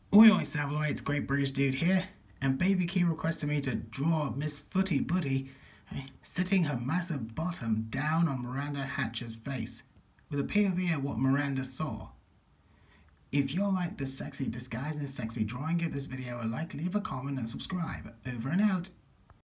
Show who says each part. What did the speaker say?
Speaker 1: Oi oi Savaloy, it's Great British Dude here, and Baby Kee requested me to draw Miss Footy Booty sitting her massive bottom down on Miranda Hatcher's face, with a POV of what Miranda saw. If you're like the sexy disguise and sexy drawing, give this video a like, leave a comment and subscribe. Over and out.